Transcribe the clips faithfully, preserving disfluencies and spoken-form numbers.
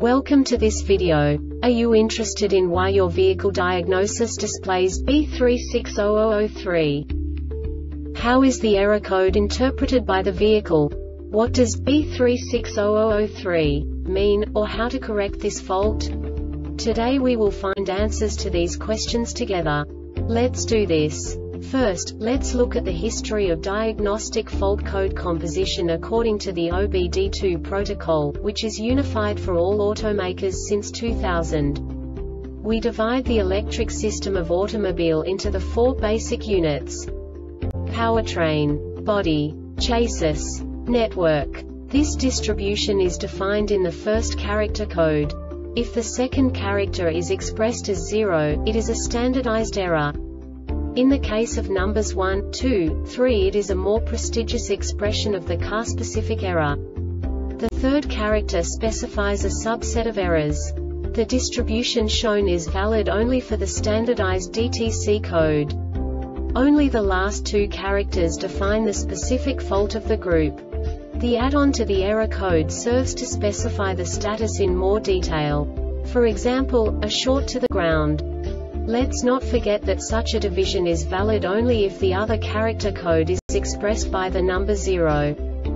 Welcome to this video. Are you interested in why your vehicle diagnosis displays B three six zero zero zero three? How is the error code interpreted by the vehicle? What does B three six zero zero zero three mean, or how to correct this fault? Today we will find answers to these questions together. Let's do this. First, let's look at the history of diagnostic fault code composition according to the O B D two protocol, which is unified for all automakers since two thousand. We divide the electric system of automobile into the four basic units: powertrain, body, chassis, network. This distribution is defined in the first character code. If the second character is expressed as zero, it is a standardized error. In the case of numbers one, two, three, it is a more prestigious expression of the car-specific error. The third character specifies a subset of errors. The distribution shown is valid only for the standardized D T C code. Only the last two characters define the specific fault of the group. The add-on to the error code serves to specify the status in more detail. For example, a short to the ground. Let's not forget that such a division is valid only if the other character code is expressed by the number zero.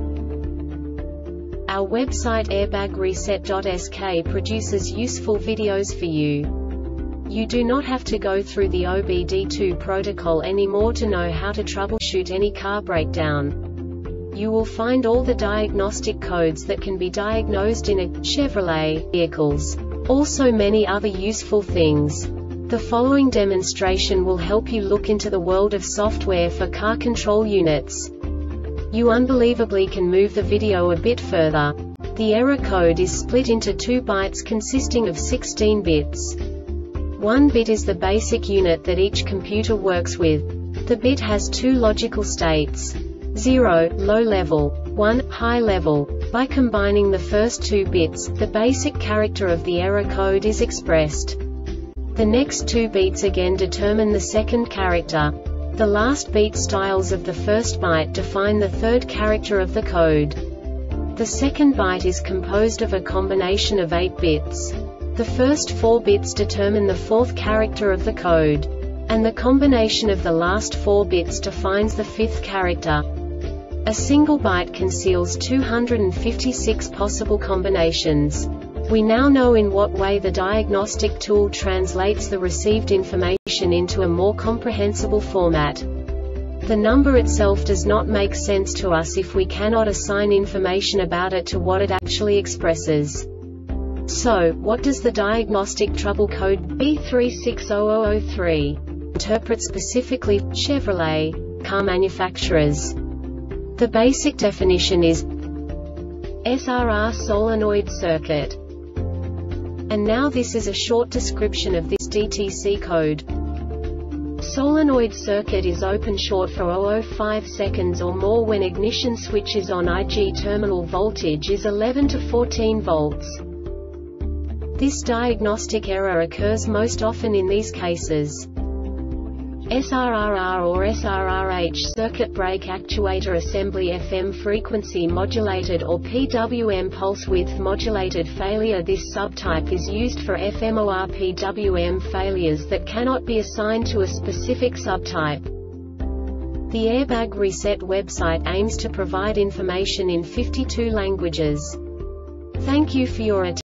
Our website airbag reset dot S K produces useful videos for you. You do not have to go through the O B D two protocol anymore to know how to troubleshoot any car breakdown. You will find all the diagnostic codes that can be diagnosed in a Chevrolet vehicles. Also many other useful things. The following demonstration will help you look into the world of software for car control units. You unbelievably can move the video a bit further. The error code is split into two bytes consisting of sixteen bits. One bit is the basic unit that each computer works with. The bit has two logical states: zero, low level, one, high level. By combining the first two bits, the basic character of the error code is expressed. The next two beats again determine the second character. The last beat styles of the first byte define the third character of the code. The second byte is composed of a combination of eight bits. The first four bits determine the fourth character of the code. And the combination of the last four bits defines the fifth character. A single byte conceals two hundred fifty-six possible combinations. We now know in what way the diagnostic tool translates the received information into a more comprehensible format. The number itself does not make sense to us if we cannot assign information about it to what it actually expresses. So, what does the diagnostic trouble code B three six zero zero zero three interpret specifically for Chevrolet car manufacturers? The basic definition is S R R solenoid circuit. And now this is a short description of this D T C code. Solenoid circuit is open short for zero point zero five seconds or more when ignition switch is on, that is terminal voltage is eleven to fourteen volts. This diagnostic error occurs most often in these cases: S R R R or S R R H circuit break actuator assembly F M frequency modulated or P W M pulse width modulated failure. This subtype is used for F M or P W M failures that cannot be assigned to a specific subtype. The Airbag Reset website aims to provide information in fifty-two languages. Thank you for your attention.